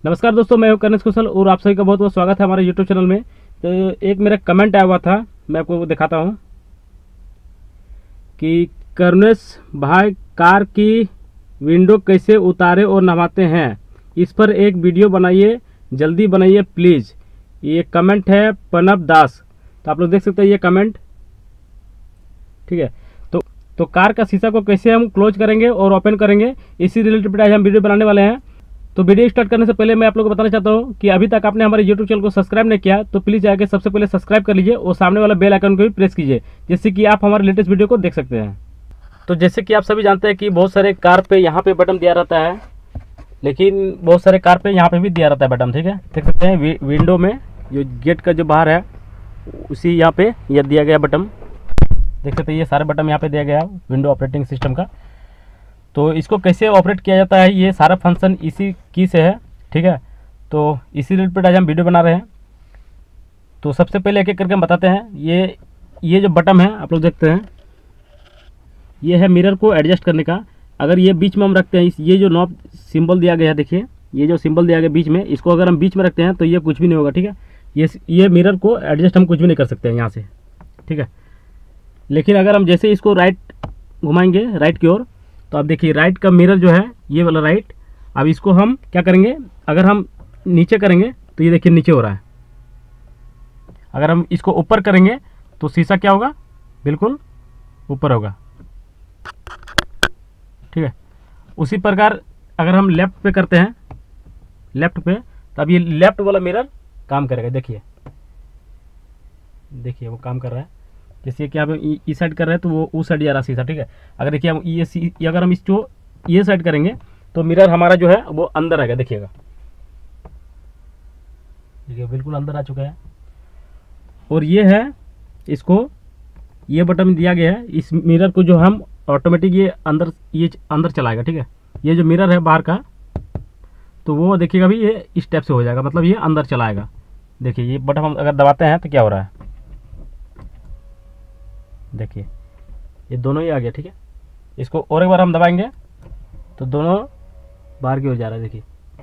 नमस्कार दोस्तों, मैं हूं कारुनेश कौशल और आप सभी का बहुत बहुत स्वागत है हमारे यूट्यूब चैनल में। तो एक मेरा कमेंट आया हुआ था, मैं आपको दिखाता हूं कि कारुनेश भाई कार की विंडो कैसे उतारे और नवाते हैं, इस पर एक वीडियो बनाइए, जल्दी बनाइए प्लीज़। ये कमेंट है पनब दास। तो आप लोग देख सकते हैं ये कमेंट, ठीक है। तो कार का शीशा को कैसे हम क्लोज करेंगे और ओपन करेंगे, इसी रिलेटेड आज हम वीडियो बनाने वाले हैं। तो वीडियो स्टार्ट करने से पहले मैं आप लोगों को बताना चाहता हूं कि अभी तक आपने हमारे यूट्यूब चैनल को सब्सक्राइब नहीं किया तो प्लीज़ जाकर सबसे पहले सब्सक्राइब कर लीजिए और सामने वाला बेल आइकन को भी प्रेस कीजिए, जिससे कि आप हमारे लेटेस्ट वीडियो को देख सकते हैं। तो जैसे कि आप सभी जानते हैं कि बहुत सारे कार पे यहाँ पे बटन दिया रहता है, लेकिन बहुत सारे कार पे यहाँ पे भी दिया रहता है बटन, ठीक है। देख सकते हैं विंडो में जो गेट का जो बाहर है उसी यहाँ पे यह दिया गया बटन, देख सकते हैं ये सारे बटन यहाँ पे दिया गया विंडो ऑपरेटिंग सिस्टम का। तो इसको कैसे ऑपरेट किया जाता है, ये सारा फंक्शन इसी की से है, ठीक है। तो इसी रिलेटेड आज हम वीडियो बना रहे हैं। तो सबसे पहले एक एक करके हम बताते हैं। ये जो बटन है आप लोग देखते हैं, ये है मिरर को एडजस्ट करने का। अगर ये बीच में हम रखते हैं, ये जो नॉब सिंबल दिया गया है, देखिए ये जो सिंबल दिया गया बीच में, इसको अगर हम बीच में रखते हैं तो ये कुछ भी नहीं होगा, ठीक है। ये मिरर को एडजस्ट हम कुछ भी नहीं कर सकते हैं यहाँ से, ठीक है। लेकिन अगर हम जैसे इसको राइट घुमाएंगे, राइट की ओर, तो आप देखिए राइट का मिरर जो है ये वाला राइट, अब इसको हम क्या करेंगे, अगर हम नीचे करेंगे तो ये देखिए नीचे हो रहा है। अगर हम इसको ऊपर करेंगे तो शीशा क्या होगा, बिल्कुल ऊपर होगा, ठीक है। उसी प्रकार अगर हम लेफ्ट पे करते हैं, लेफ्ट पे, तो अब ये लेफ्ट वाला मिरर काम करेगा। देखिए वो काम कर रहा है। जैसे कि आप इस साइड कर रहे हैं तो वो उस साइड जा रहा है शीशा, ठीक है। अगर देखिए हम अगर हम इसको ये साइड करेंगे तो मिरर हमारा जो है वो अंदर आएगा, देखिएगा, देखिए बिल्कुल अंदर आ चुका है। और ये है, इसको ये बटन दिया गया है, इस मिरर को जो हम ऑटोमेटिक ये अंदर चलाएगा, ठीक है। ये जो मिरर है बाहर का, तो वो देखिएगा भी ये इस टाइप से हो जाएगा, मतलब ये अंदर चलाएगा। देखिए ये बटन हम अगर दबाते हैं तो क्या हो रहा है, देखिए ये दोनों ही आ गया, ठीक है। इसको और एक बार हम दबाएंगे तो दोनों बाहर की ओर जा रहा है, देखिए,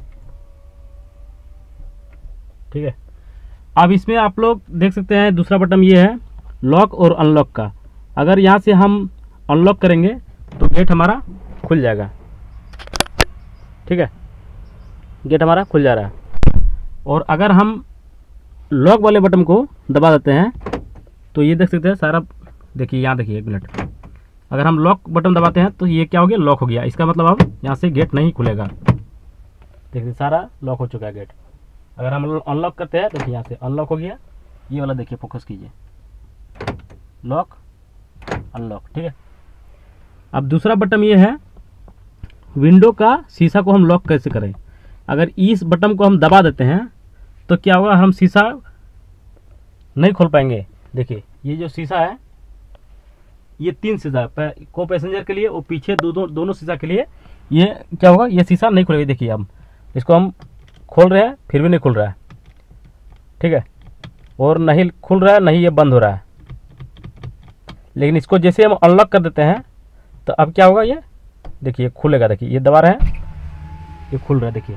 ठीक है। अब इसमें आप लोग देख सकते हैं दूसरा बटन ये है लॉक और अनलॉक का। अगर यहाँ से हम अनलॉक करेंगे तो गेट हमारा खुल जाएगा, ठीक है, गेट हमारा खुल जा रहा है। और अगर हम लॉक वाले बटन को दबा देते हैं तो ये देख सकते हैं सारा, देखिए यहाँ देखिए एक मिनट, अगर हम लॉक बटन दबाते हैं तो ये क्या हो गया, लॉक हो गया। इसका मतलब अब यहाँ से गेट नहीं खुलेगा, देखिए सारा लॉक हो चुका है गेट। अगर हम अनलॉक करते हैं, देखिए यहाँ से अनलॉक हो गया, ये वाला देखिए, फोकस कीजिए, लॉक अनलॉक, ठीक है। अब दूसरा बटन ये है विंडो का शीशा को हम लॉक कैसे करें। अगर इस बटन को हम दबा देते हैं तो क्या होगा, हम शीशा नहीं खोल पाएंगे। देखिए ये जो शीशा है, ये 3 शीशा को पैसेंजर के लिए और पीछे दोनों शीशा के लिए, ये क्या होगा, ये शीशा नहीं खुलेगा। देखिए हम इसको हम खोल रहे हैं फिर भी नहीं खुल रहा है, ठीक है, और नहीं खुल रहा है, नहीं ये बंद हो रहा है। लेकिन इसको जैसे हम अनलॉक कर देते हैं तो अब क्या होगा, ये देखिए खुलेगा। देखिए ये दबा रहे हैं, ये खुल रहा है, देखिए।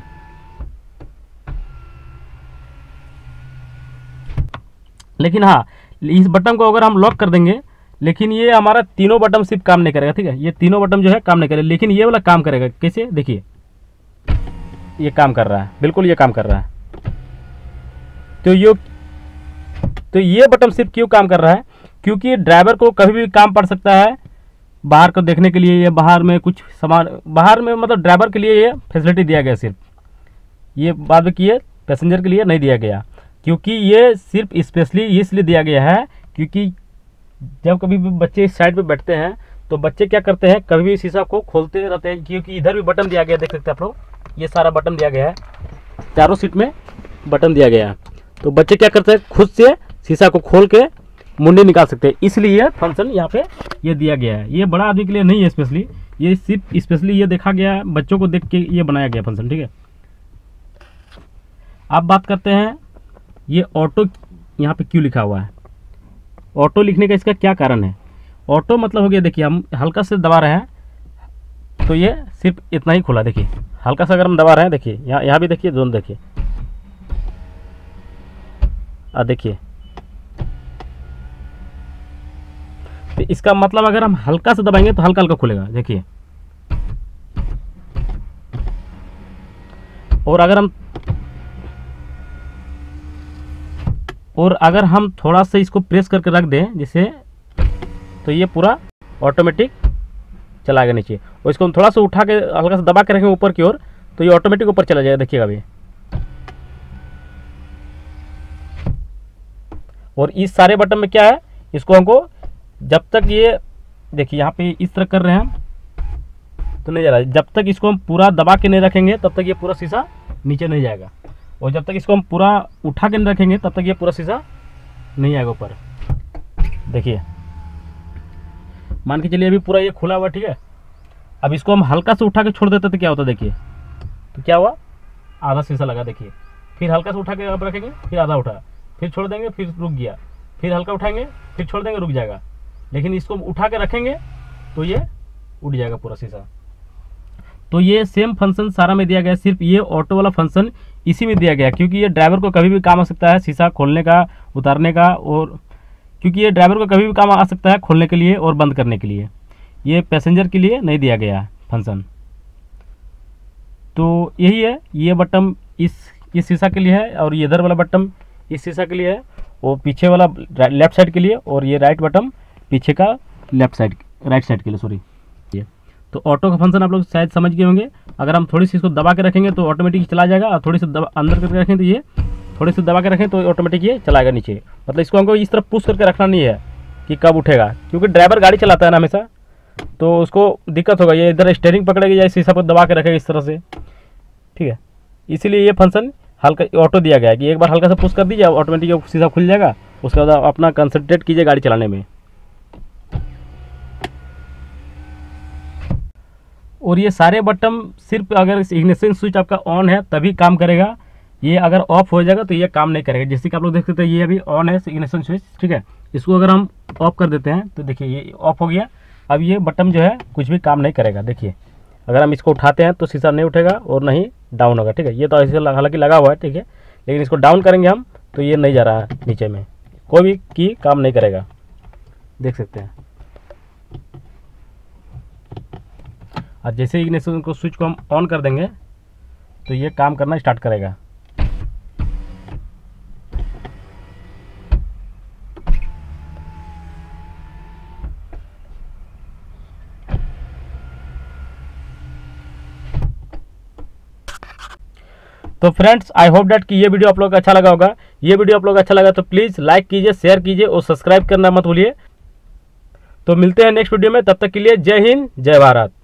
लेकिन हाँ, इस बटन को अगर हम लॉक कर देंगे, लेकिन ये हमारा तीनों बटन सिर्फ काम नहीं करेगा, ठीक है। ये तीनों बटन जो है काम नहीं करेगा, लेकिन ये वाला काम करेगा। कैसे, देखिए ये काम कर रहा है, बिल्कुल ये काम कर रहा है। तो ये बटन सिर्फ क्यों काम कर रहा है, क्योंकि ड्राइवर को कभी भी काम पड़ सकता है बाहर को देखने के लिए, या बाहर में कुछ सामान, बाहर में मतलब ड्राइवर के लिए ये फैसिलिटी दिया गया सिर्फ, ये बाद में किए पैसेंजर के लिए नहीं दिया गया। क्योंकि ये सिर्फ स्पेशली इसलिए दिया गया है क्योंकि जब कभी भी बच्चे इस साइड पे बैठते हैं तो बच्चे क्या करते हैं, कभी भी शीशा को खोलते रहते हैं। क्योंकि इधर भी बटन दिया गया, देख सकते हैं आप लोग, ये सारा बटन दिया गया है, चारों सीट में बटन दिया गया है। तो बच्चे क्या करते हैं, खुद से शीशा को खोल के मुंडी निकाल सकते हैं, इसलिए ये फंक्शन यहाँ पे ये दिया गया है। ये बड़ा आदमी के लिए नहीं है स्पेशली, ये सिर्फ स्पेशली ये देखा गया है, बच्चों को देख के ये बनाया गया फंक्शन, ठीक है। अब बात करते हैं ये ऑटो यहाँ पे क्यों लिखा हुआ है। ऑटो लिखने का इसका क्या कारण है। ऑटो मतलब हो गया, देखिए हम हल्का से दबा रहे हैं, तो ये सिर्फ इतना ही खुला, देखिए हल्का सा अगर हम दबा रहे हैं, देखिए यहाँ भी देखिए, जोन देखिए, देखिए। तो इसका मतलब अगर हम हल्का से दबाएंगे तो हल्का हल्का खुलेगा, देखिए। और अगर हम थोड़ा सा इसको प्रेस करके रख दें जैसे, तो ये पूरा ऑटोमेटिक चला गया नीचे। और इसको हम थोड़ा सा उठा के हल्का सा दबा के रखेंगे ऊपर की ओर, तो ये ऑटोमेटिक ऊपर चला जाएगा, देखिएगा अभी। और इस सारे बटन में क्या है, इसको हमको जब तक ये देखिए यहाँ पे इस तरह कर रहे हैं हम, तो नहीं जा रहा है। जब तक इसको हम पूरा दबा के नहीं रखेंगे तब तक ये पूरा शीशा नीचे नहीं जाएगा। और जब तक इसको हम पूरा उठा के नहीं रखेंगे तब तक ये पूरा शीशा नहीं आएगा ऊपर। देखिए मान के चलिए अभी पूरा ये खुला हुआ, ठीक है। अब इसको हम हल्का से उठा के छोड़ देते तो क्या होता, देखिए तो क्या हुआ, आधा शीशा लगा, देखिए। फिर हल्का से उठा के अब रखेंगे, फिर आधा उठा, फिर छोड़ देंगे, फिर रुक गया, फिर हल्का उठाएंगे, फिर छोड़ देंगे, रुक जाएगा। लेकिन इसको उठा के रखेंगे तो ये उठ जाएगा पूरा शीशा। तो ये सेम फंक्शन सारा में दिया गया है, सिर्फ ये ऑटो वाला फंक्शन इसी में दिया गया है, क्योंकि ये ड्राइवर को कभी भी काम आ सकता है शीशा खोलने का, उतारने का। और क्योंकि ये ड्राइवर को कभी भी काम आ सकता है खोलने के लिए और बंद करने के लिए, ये पैसेंजर के लिए नहीं दिया गया है फंक्शन। तो यही है, ये बटन इस शीशा के लिए है, और ये इधर वाला बटन इस शीशा के लिए है, और पीछे वाला लेफ्ट साइड के लिए, और ये राइट बटन पीछे का राइट साइड के लिए, सॉरी। तो ऑटो का फंक्शन आप लोग शायद समझ गए होंगे। अगर हम थोड़ी सी इसको दबा के रखेंगे तो ऑटोमेटिक चला जाएगा, और थोड़ी सी अंदर करके रखें तो ये थोड़ी सी दबा के रखें तो ऑटोमेटिक ये चलाएगा नीचे। मतलब इसको हमको इस तरह पुश करके रखना नहीं है कि कब उठेगा, क्योंकि ड्राइवर गाड़ी चलाता है ना हमेशा, तो उसको दिक्कत होगा। ये इधर स्टीयरिंग पकड़ेगी या शीशा पर दबा के रखेगा इस तरह से, ठीक है। इसीलिए ये फंक्शन हल्का ऑटो दिया गया है कि एक बार हल्का से पुश कर दीजिए, ऑटोमेटिक शीशा खुल जाएगा। उसके बाद अपना कंसंट्रेट कीजिए गाड़ी चलाने में। और ये सारे बटन सिर्फ अगर इग्निशन स्विच आपका ऑन है तभी काम करेगा, ये अगर ऑफ हो जाएगा तो ये काम नहीं करेगा। जैसे कि आप लोग देख सकते हैं ये अभी ऑन है इग्निशन स्विच, ठीक है। इसको अगर हम ऑफ कर देते हैं तो देखिए ये ऑफ हो गया। अब ये बटन जो है कुछ भी काम नहीं करेगा, देखिए। अगर हम इसको उठाते हैं तो शीशा नहीं उठेगा और नहीं डाउन होगा, ठीक है। ये तो ऐसे हालांकि लगा हुआ है, ठीक है, लेकिन इसको डाउन करेंगे हम तो ये नहीं जा रहा है नीचे में, कोई भी की काम नहीं करेगा, देख सकते हैं। और जैसे इग्निशन को स्विच को हम ऑन कर देंगे तो ये काम करना स्टार्ट करेगा। तो फ्रेंड्स आई होप डैट कि ये वीडियो आप लोग को अच्छा लगा होगा। ये वीडियो आप लोग को अच्छा लगा तो प्लीज़ लाइक कीजिए, शेयर कीजिए और सब्सक्राइब करना मत भूलिए। तो मिलते हैं नेक्स्ट वीडियो में, तब तक के लिए जय हिंद जय भारत।